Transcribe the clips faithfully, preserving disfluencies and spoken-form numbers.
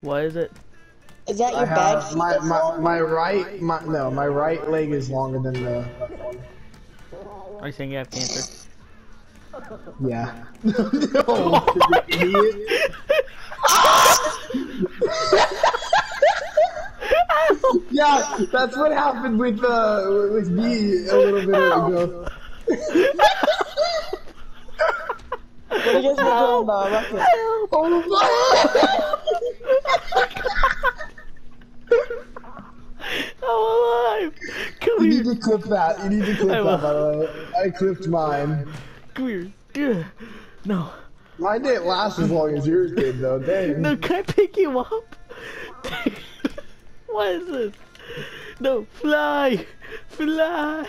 What is it? Is that your I bag? have my, my my right my no my right leg is longer than the left one. Are you saying you have cancer? Yeah. No, idiot. Yeah, that's what happened with uh with me a little bit ago. What are you guys doing, uh, Ruckus? Oh I'm alive! Come You here! need to clip that. You need to clip I will. that, by the way. I clipped mine. Come here! Ugh. No. Mine didn't last as long as yours did, though. Dang. No, can I pick you up? What is this? No, fly! Fly!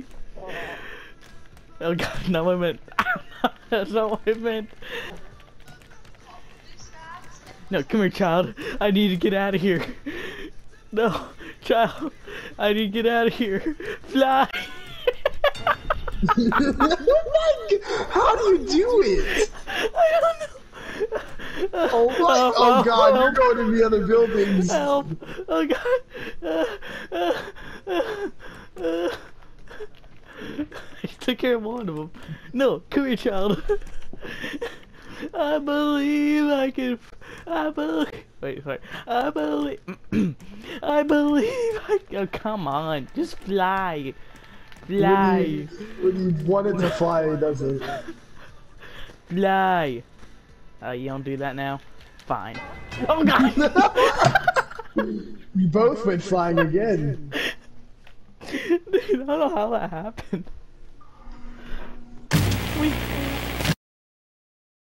Oh god, no, I meant. That's not what I meant. No, come here, child. I need to get out of here. No, child. I need to get out of here. Fly! How do you do it? I don't know. Oh my! Oh god, you're going to the other buildings. Help! Oh god! Uh, uh, uh, uh. I took care of one of them. No, come here, child. I believe I can. I believe. Wait, sorry. I believe. I believe I. Oh, come on, just fly, fly, When you, when you want it to fly, it doesn't. fly. Uh, you don't do that now. Fine. Oh god! You both went flying again. Dude, I don't know how that happened.